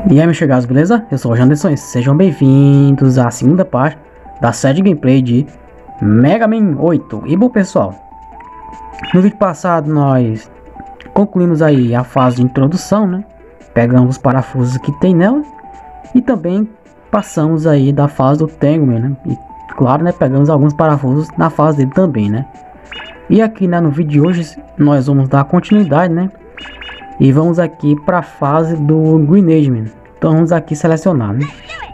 E aí, meus chegados, beleza? Eu sou o Janderson e sejam bem-vindos à segunda parte da série de gameplay de Mega Man 8. E bom, pessoal, no vídeo passado nós concluímos aí a fase de introdução, né? Pegamos os parafusos que tem nela e também passamos aí da fase do Tangleman, né? E claro, né, pegamos alguns parafusos na fase dele também, né? E aqui, né, no vídeo de hoje nós vamos dar continuidade, né? E vamos aqui para a fase do Grenade Man. Então vamos aqui selecionar, né?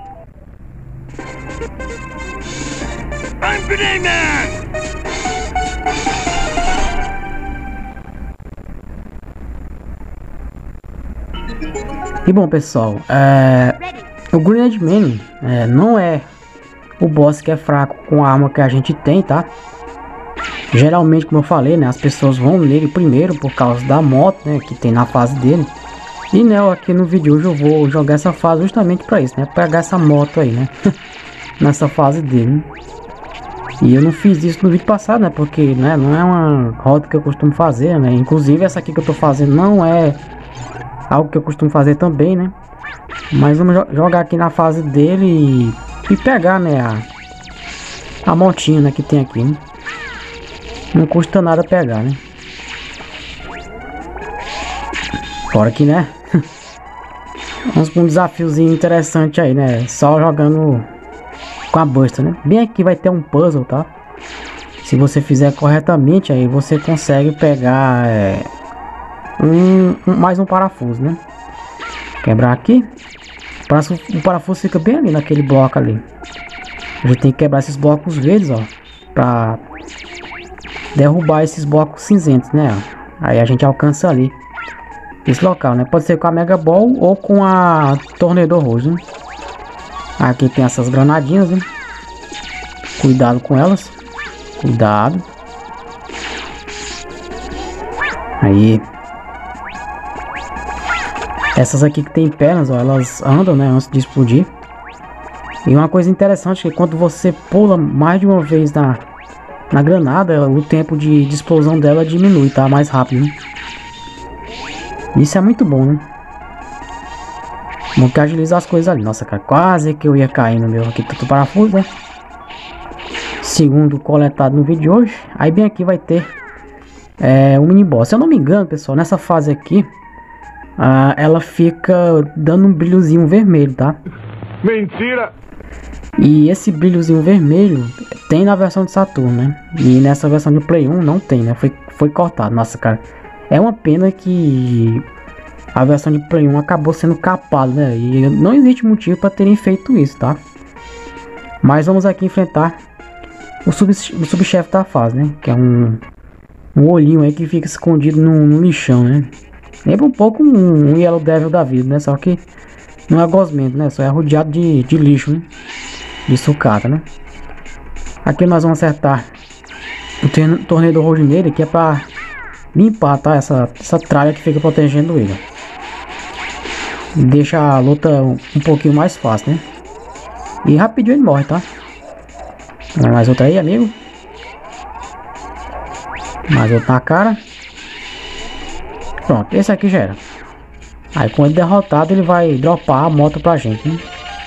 E bom, pessoal, o Grenade Man não é o boss que é fraco com a arma que a gente tem, tá? Geralmente, como eu falei, né, as pessoas vão nele primeiro por causa da moto, né, que tem na fase dele. E né, aqui no vídeo hoje eu vou jogar essa fase justamente para isso, né, pegar essa moto aí, né, nessa fase dele. Né? E eu não fiz isso no vídeo passado, né, porque, né, não é uma rota que eu costumo fazer, né. Inclusive essa aqui que eu tô fazendo não é algo que eu costumo fazer também, né. Mas vamos jogar aqui na fase dele e pegar, né, a motinha, né, que tem aqui, né. Não custa nada pegar, né? Fora que, né? Vamos com um desafiozinho interessante aí, né? Só jogando com a Buster, né? Bem aqui vai ter um puzzle, tá? Se você fizer corretamente, aí você consegue pegar mais um parafuso, né? Quebrar aqui. O parafuso fica bem ali naquele bloco ali. A gente tem que quebrar esses blocos verdes, ó. Pra derrubar esses blocos cinzentos, né? Aí a gente alcança ali esse local, né? Pode ser com a Mega Ball ou com a Tornado Rose, né? Aqui tem essas granadinhas, né? Cuidado com elas. Cuidado. Aí. Essas aqui que tem pernas, ó, elas andam, né? Antes de explodir. E uma coisa interessante é que quando você pula mais de uma vez na granada, o tempo de explosão dela diminui, tá? Mais rápido, né? Isso é muito bom, né? Vamos que agilizar as coisas ali. Nossa, cara, quase que eu ia cair no meu aqui, tanto parafuso, né? Segundo coletado no vídeo de hoje. Aí bem aqui vai ter um mini boss. Se eu não me engano, pessoal, nessa fase aqui, ela fica dando um brilhozinho vermelho, tá? Mentira! E esse brilhozinho vermelho tem na versão de Saturno, né? E nessa versão de Play 1 não tem, né? Foi cortado. Nossa, cara. É uma pena que a versão de Play 1 acabou sendo capada, né? E não existe motivo para terem feito isso, tá? Mas vamos aqui enfrentar o subchefe da fase, né? Que é um olhinho aí que fica escondido no lixão, né? Lembra um pouco um Yellow Devil da vida, né? Só que não é gosmento, né? Só é rodeado de lixo, né? De sucata, né? Aqui nós vamos acertar o Tornado Rose nele, que é para limpar, tá? Essa tralha que fica protegendo ele. Deixa a luta um pouquinho mais fácil, né? E rapidinho ele morre, tá? Mais outra aí, amigo. Mais outra na cara. Pronto, esse aqui já era. Aí com ele derrotado, ele vai dropar a moto pra gente, né?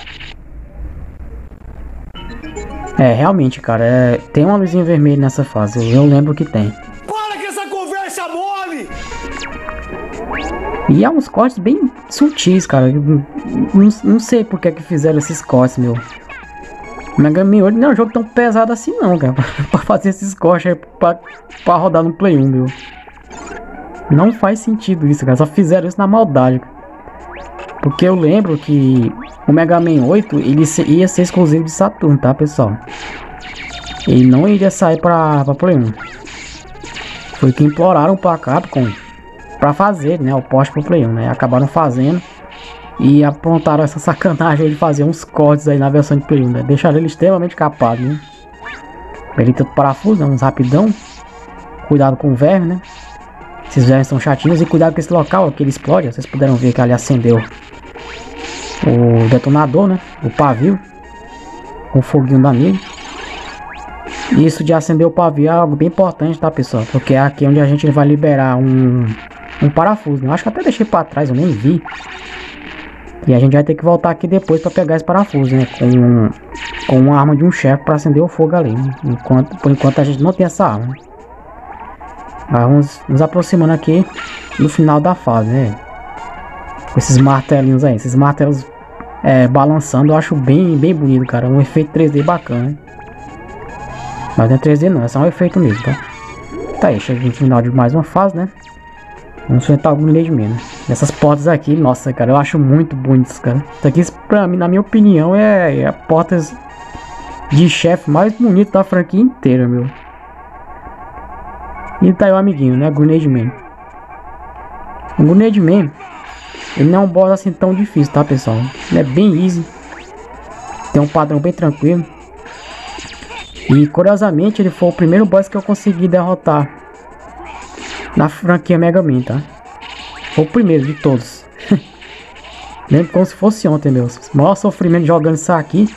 Realmente, cara, tem uma luzinha vermelha nessa fase, eu lembro que tem. Para com essa conversa mole! E há uns cortes bem sutis, cara. Não sei por que fizeram esses cortes, meu. Mega Man 8 não é um jogo tão pesado assim não, cara. Pra fazer esses cortes aí pra rodar no Play 1, meu. Não faz sentido isso, cara. Só fizeram isso na maldade. Porque eu lembro que o Mega Man 8 ele ia ser exclusivo de Saturno, tá, pessoal? Ele não iria sair pra Play 1. Foi que imploraram pra Capcom pra fazer, né, o port pro Play 1, né? Acabaram fazendo e aprontaram essa sacanagem de fazer uns cortes aí na versão de Play 1, né? Deixaram ele extremamente capado, né? Perita do parafuso, né? Uns rapidão. Cuidado com o verme, né? Esses vermes são chatinhos. E cuidado com esse local que ele explode. Vocês puderam ver que ali acendeu o detonador, né? O pavio. O foguinho do amigo. E isso de acender o pavio é algo bem importante, tá, pessoal? Porque é aqui onde a gente vai liberar um parafuso, né? Eu acho que até deixei pra trás, eu nem vi. E a gente vai ter que voltar aqui depois pra pegar esse parafuso, né? Com uma arma de um chefe pra acender o fogo ali, né? Por enquanto a gente não tem essa arma. Vamos nos aproximando aqui no final da fase, né? Com esses martelinhos aí, esses martelos balançando, eu acho bem bonito, cara. Um efeito 3D bacana, né? Mas não é 3D não, é só um efeito mesmo, tá? Tá aí, chega no final de mais uma fase, né? Vamos enfrentar algum Grenade Man, né? Essas portas aqui, nossa, cara, eu acho muito bonitas, cara. Isso aqui, pra mim, na minha opinião, é a portas de chefe mais bonita da franquia inteira, meu. E tá aí o amiguinho, né? Grenade Man. O Grenade Man, ele não é um boss assim tão difícil, tá, pessoal? Ele é bem easy. Tem um padrão bem tranquilo. E, curiosamente, ele foi o primeiro boss que eu consegui derrotar na franquia Mega Man, tá? Foi o primeiro de todos. Lembro como se fosse ontem, meu. O maior sofrimento jogando isso aqui.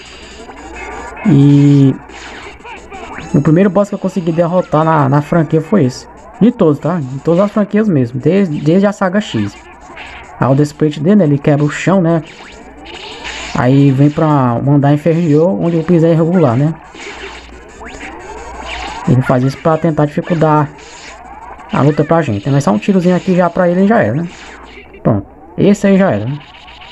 E o primeiro boss que eu consegui derrotar na franquia foi esse. De todos, tá? De todas as franquias mesmo. Desde a saga X. Aí o Desperate dele, né? Ele quebra o chão, né? Aí vem pra um andar inferior, onde o piso é irregular, né? Ele faz isso pra tentar dificultar a luta pra gente. Mas só um tirozinho aqui já pra ele já era, né? Pronto. Esse aí já era, né?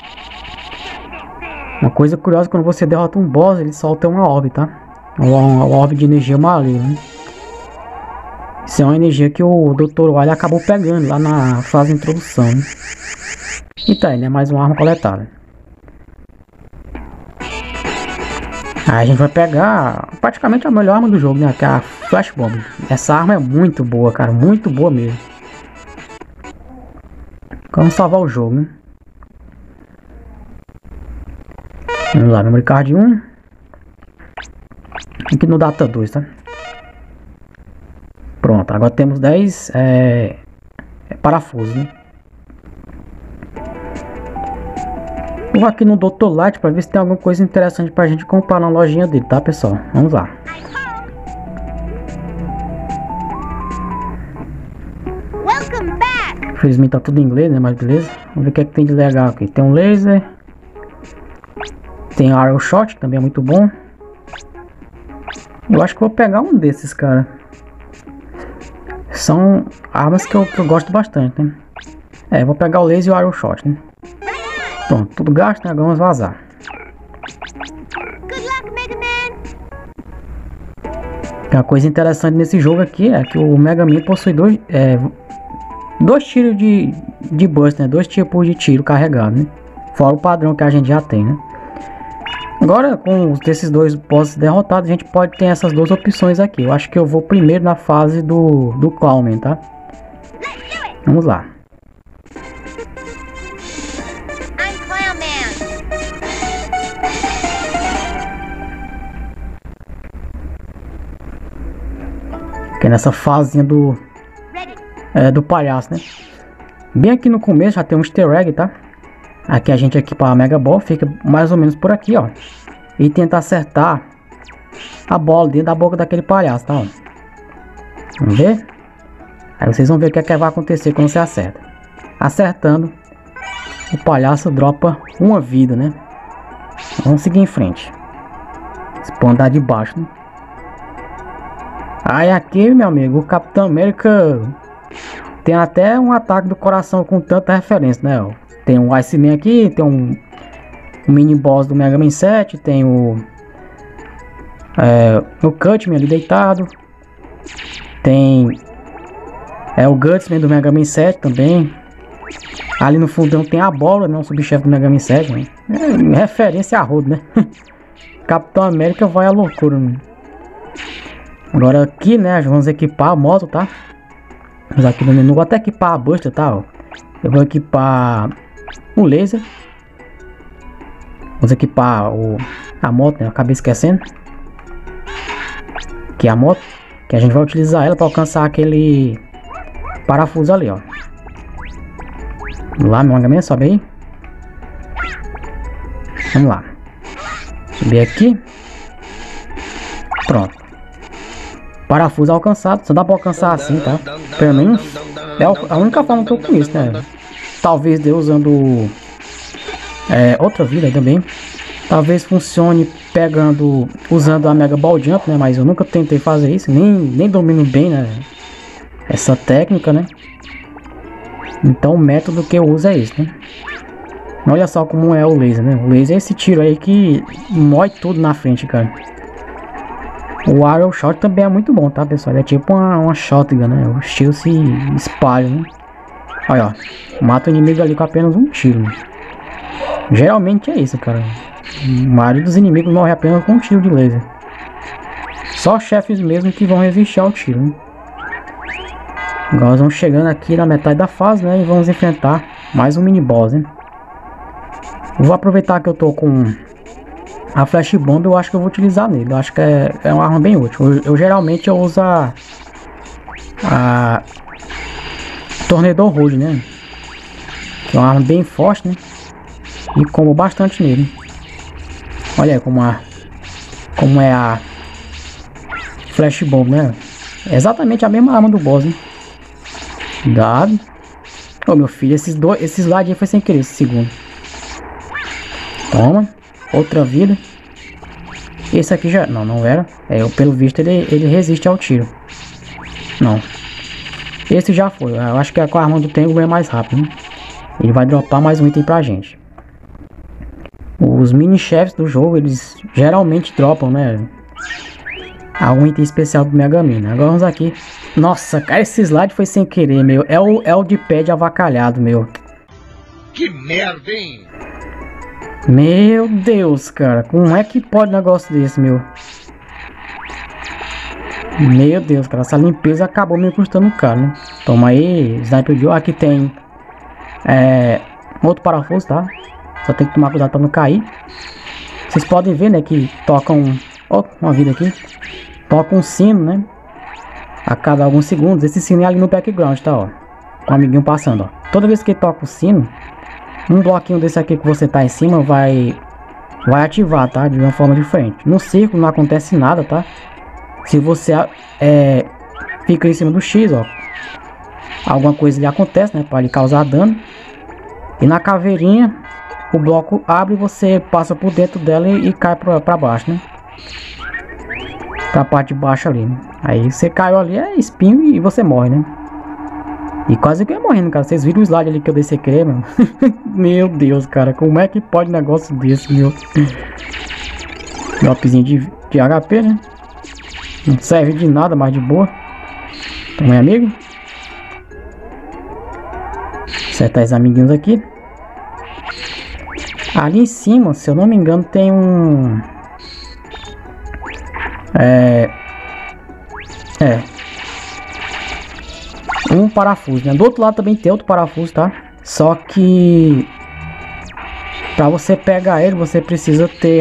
Uma coisa curiosa, quando você derrota um boss, ele solta uma orbe, tá? Uma orbe de energia maligna, né? Isso é uma energia que o Dr. Wily acabou pegando lá na fase de introdução, né? E tá aí, né? Mais uma arma coletada. Aí a gente vai pegar praticamente a melhor arma do jogo, né? Que é a Flash Bomb. Essa arma é muito boa, cara. Muito boa mesmo. Vamos salvar o jogo, né? Vamos lá, memory card 1. Aqui no data 2, tá? Pronto, agora temos 10 parafusos, né? Vou aqui no Dr. Light para ver se tem alguma coisa interessante pra gente comprar na lojinha dele, tá, pessoal? Vamos lá. Infelizmente tá tudo em inglês, né? Mas beleza. Vamos ver o que é que tem de legal aqui. Tem um laser. Tem Arrow Shot, que também é muito bom. Eu acho que vou pegar um desses, cara. São armas que eu gosto bastante, né? Vou pegar o laser e o Arrow Shot, né? Pronto, tudo gasto, né? Agora vamos vazar. Uma coisa interessante nesse jogo aqui é que o Mega Man possui dois tiros de burst, né? Dois tipos de tiro carregado, né? Fora o padrão que a gente já tem, né? Agora, com esses dois bosses derrotados, a gente pode ter essas duas opções aqui. Eu acho que eu vou primeiro na fase do Clownman, tá? Vamos lá. Aqui nessa fazinha do palhaço, né? Bem aqui no começo já tem um easter egg, tá? Aqui a gente equipa a Mega Ball, fica mais ou menos por aqui, ó. E tenta acertar a bola dentro da boca daquele palhaço, tá? Ó. Vamos ver? Aí vocês vão ver o que é que vai acontecer quando você acerta. Acertando, o palhaço dropa uma vida, né? Vamos seguir em frente. Vamos andar de baixo, né? Aí aqui, meu amigo, o Capitão América tem até um ataque do coração com tanta referência, né? Ó. Tem um Iceman aqui, tem um mini boss do Mega Man 7, tem o Cutman ali deitado, tem o Gutsman do Mega Man 7 também. Ali no fundão tem a bola, né? O subchefe do Mega Man 7, né? Referência a rodo, né? Capitão América vai à loucura, né? Agora aqui, né, vamos equipar a moto, tá? Vamos aqui no menu, vou até equipar a Buster, tá? Ó. Eu vou equipar o laser. Vamos equipar a moto, né? Eu acabei esquecendo. Que é a moto, que a gente vai utilizar ela para alcançar aquele parafuso ali, ó. Vamos lá, meu Mega, sobe aí. Vamos lá. Subir aqui. Pronto. Parafuso alcançado, só dá pra alcançar assim, tá? Pelo menos é a única forma que eu conheço, né? Talvez dê usando outra vida também. Talvez funcione usando a Mega Ball Jump, né? Mas eu nunca tentei fazer isso, nem domino bem, né, essa técnica, né? Então o método que eu uso é esse, né? Olha só como é o laser, né? O laser é esse tiro aí que mói tudo na frente, cara. O Arrow Shot também é muito bom, tá, pessoal? Ele é tipo uma shotgun, né? O tiro se espalha, né? Olha, ó. Mata o inimigo ali com apenas um tiro, né? Geralmente é isso, cara. A maioria dos inimigos morre apenas com um tiro de laser. Só chefes mesmo que vão resistir ao tiro, né? Agora nós vamos chegando aqui na metade da fase, né? E vamos enfrentar mais um mini boss, né? Vou aproveitar que eu tô com a Flash Bomb, eu acho que eu vou utilizar nele. Eu acho que é uma arma bem útil. Eu geralmente uso a Tornado Road, né? Que é uma arma bem forte, né? E como bastante nele. Olha aí como é a Flash Bomb, né? É exatamente a mesma arma do boss, né? Cuidado. Ô, meu filho, esses slide aí foi sem querer, esse segundo. Toma. Outra vida. Esse aqui já... Não era. Pelo visto ele resiste ao tiro. Não. Esse já foi. Eu acho que com a arma do Tengu é mais rápido, né? Ele vai dropar mais um item pra gente. Os mini-chefes do jogo, eles geralmente dropam, né? Algum item especial do Mega Man. Agora vamos aqui. Nossa, cara, esse slide foi sem querer, meu. É o de pé de avacalhado, meu. Que merda, hein? Meu Deus, cara. Como é que pode um negócio desse, meu? Meu Deus, cara. Essa limpeza acabou me custando caro, né? Toma aí, Sniper Joe. Aqui tem outro parafuso, tá? Só tem que tomar cuidado pra não cair. Vocês podem ver, né, que tocam... Ó, uma vida aqui. Toca um sino, né? A cada alguns segundos. Esse sino é ali no background, tá, ó. Com o amiguinho passando, ó. Toda vez que toca o sino, um bloquinho desse aqui que você tá em cima vai ativar, tá? De uma forma diferente. No círculo não acontece nada, tá? Se você fica em cima do X, ó, alguma coisa lhe acontece, né? Para lhe causar dano. E na caveirinha, o bloco abre e você passa por dentro dela e cai pra baixo, né? Pra parte de baixo ali, né? Aí você caiu ali, é espinho e você morre, né? E quase que eu ia morrendo, cara. Vocês viram o slide ali que eu dei sem querer, mano? Meu Deus, cara. Como é que pode um negócio desse, meu? Dropzinho de HP, né? Não serve de nada, mas de boa. Então, meu amigo. Acertar esses amiguinhos aqui. Ali em cima, se eu não me engano, tem um... um parafuso, né? Do outro lado também tem outro parafuso, tá? Só que... pra você pegar ele, você precisa ter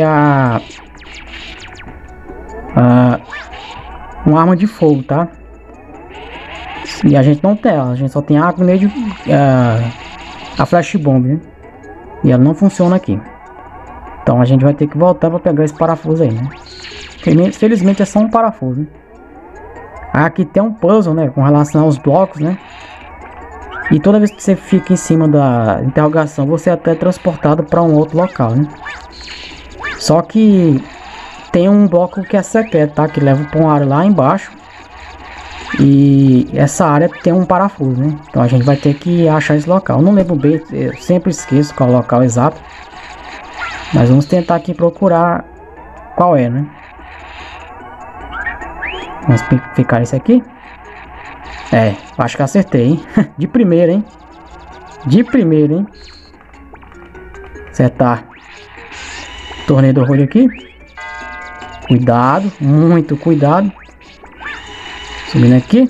uma arma de fogo, tá? E a gente não tem ela, a gente só tem a grenade, a Flash Bomb, né? E ela não funciona aqui. Então a gente vai ter que voltar para pegar esse parafuso aí, né? Felizmente é só um parafuso, né? Aqui tem um puzzle, né? Com relação aos blocos, né? E toda vez que você fica em cima da interrogação, você é até transportado para um outro local, né? Só que tem um bloco que é secreto, tá? Que leva para uma área lá embaixo. E essa área tem um parafuso, né? Então a gente vai ter que achar esse local. Eu não lembro bem, eu sempre esqueço qual é o local exato. Mas vamos tentar aqui procurar qual é, né? Vamos ficar esse aqui. Acho que acertei, hein? De primeira, hein? De primeira, hein? Acertar. Torneio Road aqui. Cuidado, muito cuidado. Subindo aqui.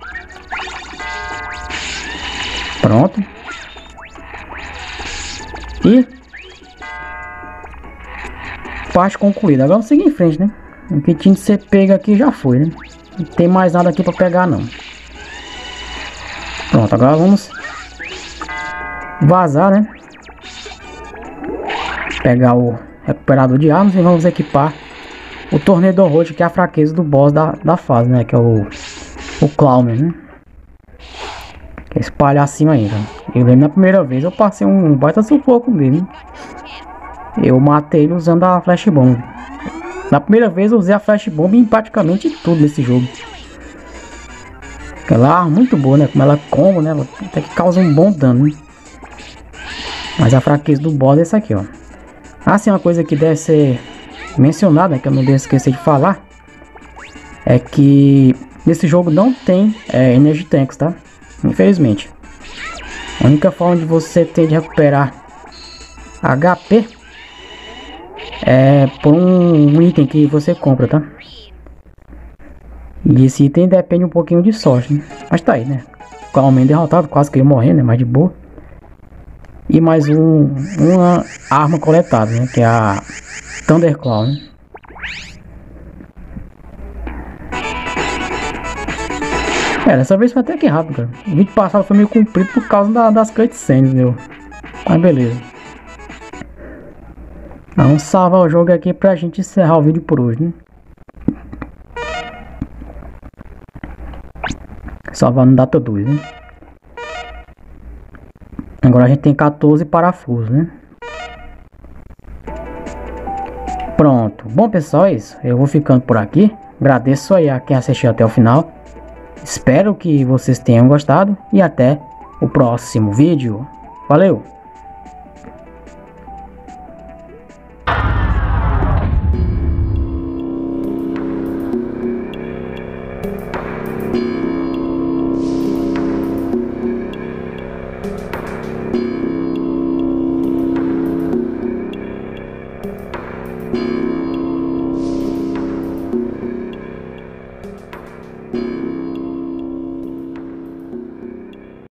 Pronto. E parte concluída. Agora vamos seguir em frente, né? O que tinha de ser pego aqui já foi, né? Não tem mais nada aqui para pegar, não. Pronto, agora vamos vazar, né? Pegar o recuperador de armas e vamos equipar o Tornado Road, que é a fraqueza do boss da fase, né? Que é o Clown, né? Que é espalhar acima ainda. Eu lembro na primeira vez eu passei um baita sufoco nele. Eu matei ele usando a Flash Bomb. Na primeira vez eu usei a Flash Bomb em praticamente tudo nesse jogo. Ela é uma arma muito boa, né? Como ela combo, né? Ela até que causa um bom dano, né? Mas a fraqueza do boss é essa aqui, ó. Assim, uma coisa que deve ser mencionada, né, que eu não devo esquecer de falar, é que nesse jogo não tem Energy Tanks, tá? Infelizmente. A única forma de você ter de recuperar HP é por um item que você compra, tá? E esse item depende um pouquinho de sorte, né? Mas tá aí, né? Calmamente derrotado, quase que ia morrer, né? Mas de boa. E mais uma arma coletada, né? Que é a Thunderclaw, né? Dessa vez foi até que rápido, cara. O vídeo passado foi meio comprido por causa das cutscenes, meu. Mas beleza. Vamos salvar o jogo aqui pra gente encerrar o vídeo por hoje, né? Salvar no Data 2, né? Agora a gente tem 14 parafusos, né? Pronto. Bom, pessoal, é isso. Eu vou ficando por aqui. Agradeço aí a quem assistiu até o final. Espero que vocês tenham gostado. E até o próximo vídeo. Valeu!